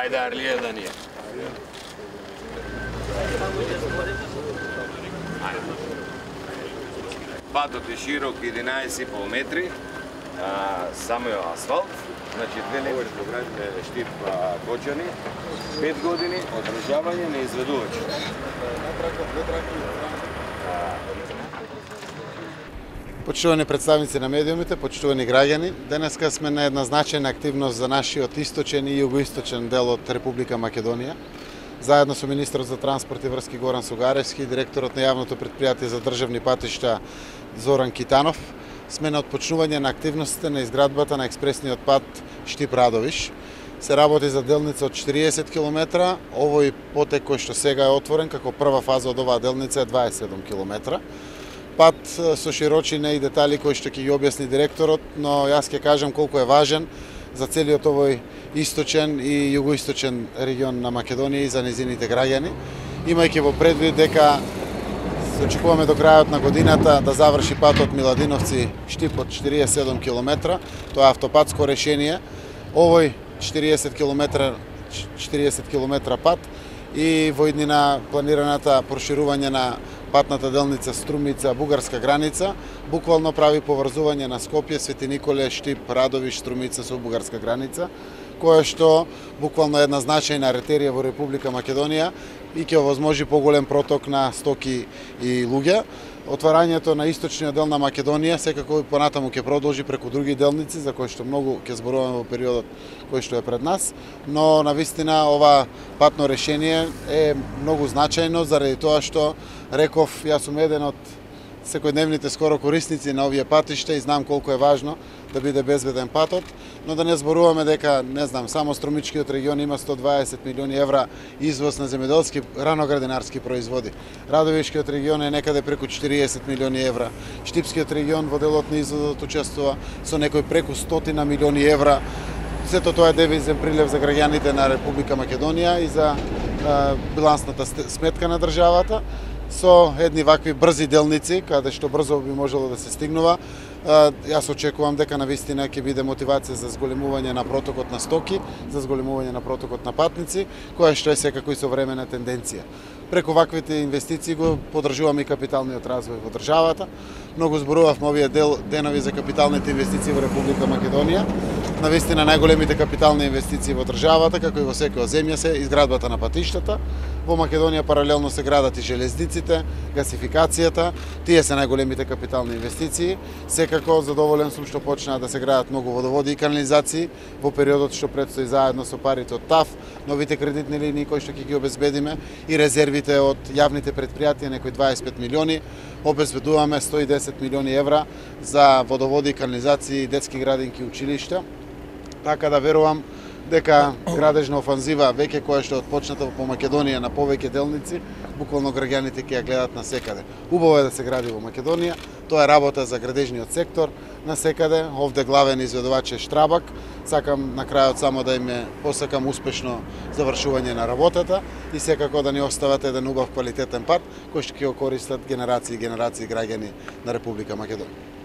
Ајде, Арлија да ни е. Патот е широк 11,5 метри, само е асфалт, значи две негови градите штип кочани, 5 години одржавање на изведувач. Почитувани представници на медиумите, почитувани граѓани, денеска сме на една значајна активност за нашиот источен и југоисточен дел од Република Македонија. Заедно со министерот за транспорт и врски Горан Сугаревски и директорот на јавното претпријатие за државни патишта Зоран Китанов сме на отпочнување на активностите на изградбата на експресниот пат Штип-Радовиш. Се работи за делница од 40 км, овој потек кој што сега е отворен како прва фаза од оваа делница е 27 км. Пат со широчина и детали кои што ќе ги објасни директорот, но јас ќе кажам колку е важен за целиот овој источен и југоисточен регион на Македонија и за незините граѓани, имајќи во предвид дека се очекуваме до крајот на годината да заврши патот Миладиновци Штип од 47 км, тоа е автопатско решение. Овој 40 км пат и во иднина планираната проширување на патната делница Струмица бугарска граница буквално прави поврзување на Скопје, Свети Николе, Штип, Радовиш, Струмица со бугарска граница, која што буквално е една значајна артерија во Република Македонија и ќе овозможи поголем проток на стоки и луѓе. Отварањето на источниот дел на Македонија секако понатаму ќе продолжи преку други делници за кои што многу ќе зборуваме во периодот кој што е пред нас, но навистина ова патно решение е многу значајно заради тоа што реков јас сум еден од секојдневните скоро корисници на овие патишта и знам колку е важно да биде безбеден патот, но да не зборуваме дека, не знам, само Струмичкиот регион има 120 милиони евра извоз на земјоделски раноградинарски производи. Радовишкиот регион е некаде преку 40 милиони евра. Штипскиот регион во делот на извозот учествува со некој преку 100 милиони евра. Сето тоа е девизен прилив за граѓаните на Република Македонија и за билансната сметка на државата. Со едни вакви брзи делници, каде што брзо би можело да се стигнува, јас очекувам дека навистина ќе биде мотивација за зголемување на протокот на стоки, за зголемување на протокот на патници, која што е секако и современа тенденција. Преку ваквите инвестиции го поддржуваме и капиталниот развој во државата. Многу зборувавме овие денови за капиталните инвестиции во Република Македонија. Навистина најголемите капитални инвестиции во државата, како и во секоја земја, се изградбата на патиштата. Во Македонија паралелно се градат и железниците, гасификацијата, тие се најголемите капитални инвестиции. Секако задоволен сум што почнаа да се градат многу водоводи и канализации во периодот што предстои заедно со парите од ТАФ, новите кредитни линии кои што ќе ги обезбедиме и резервите од јавните предпријатија, некои 25 милиони, обезбедуваме 110 милиони евра за водоводи, канализации, детски градинки, училишта. Така да верувам дека градежна офанзива веќе која што е отпочната по Македонија на повеќе делници, буквално граѓаните ќе ја гледат на секаде. Убаво е да се гради во Македонија, тоа е работа за градежниот сектор на секаде. Овде главен изведувач е Штрабак. Сакам на крајот само да им посакам успешно завршување на работата и секако да ни остават еден убав квалитетен пат кој што ќе го користат генерации и генерации граѓани на Република Македонија.